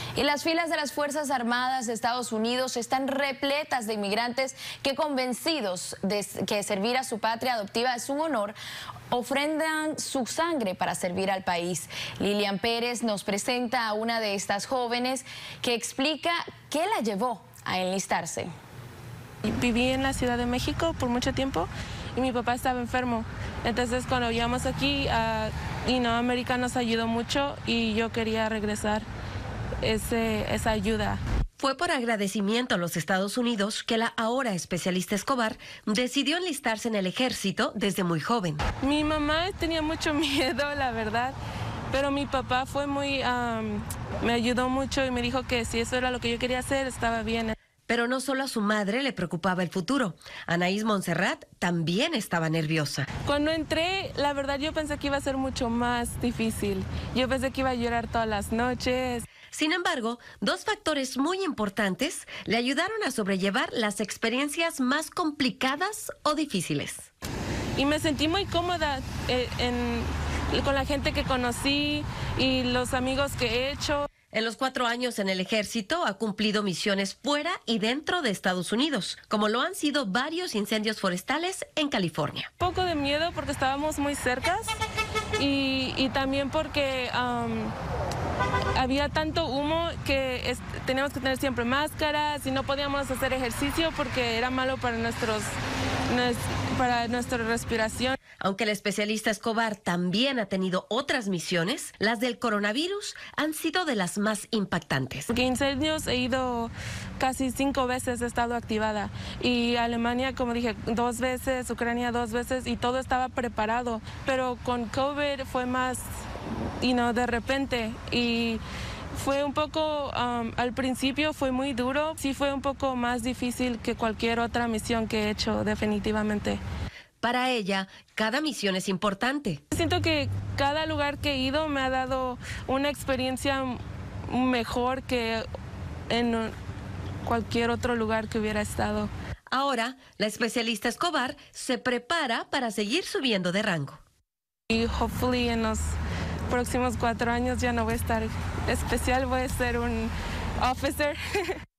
Y las filas de las Fuerzas Armadas de Estados Unidos están repletas de inmigrantes que, convencidos de que servir a su patria adoptiva es un honor, ofrendan su sangre para servir al país. Lilian Pérez nos presenta a una de estas jóvenes que explica qué la llevó a enlistarse. Viví en la Ciudad de México por mucho tiempo y mi papá estaba enfermo. Entonces cuando llegamos aquí, América nos ayudó mucho y yo quería regresar esa ayuda. Fue por agradecimiento a los Estados Unidos que la ahora especialista Escobar decidió enlistarse en el ejército desde muy joven. Mi mamá tenía mucho miedo, la verdad, pero mi papá fue me ayudó mucho y me dijo que si eso era lo que yo quería hacer, estaba bien. Pero no solo a su madre le preocupaba el futuro. Anaís Montserrat también estaba nerviosa. Cuando entré, la verdad yo pensé que iba a ser mucho más difícil. Yo pensé que iba a llorar todas las noches. Sin embargo, dos factores muy importantes le ayudaron a sobrellevar las experiencias más complicadas o difíciles. Y me sentí muy cómoda con la gente que conocí y los amigos que he hecho. En los 4 años en el ejército ha cumplido misiones fuera y dentro de Estados Unidos, como lo han sido varios incendios forestales en California. Un poco de miedo porque estábamos muy cerca y también porque había tanto humo que teníamos que tener siempre máscaras y no podíamos hacer ejercicio porque era malo para nuestra respiración. Aunque el especialista Escobar también ha tenido otras misiones, las del coronavirus han sido de las más impactantes. Porque incendios he ido casi 5 veces, he estado activada. Y Alemania, como dije, 2 veces, Ucrania 2 veces y todo estaba preparado. Pero con COVID fue más, de repente. Y fue un poco, al principio fue muy duro. Sí fue un poco más difícil que cualquier otra misión que he hecho, definitivamente. Para ella, cada misión es importante. Siento que cada lugar que he ido me ha dado una experiencia mejor que en cualquier otro lugar que hubiera estado. Ahora, la especialista Escobar se prepara para seguir subiendo de rango. Y hopefully en los próximos 4 años ya no voy a estar especial, voy a ser un officer.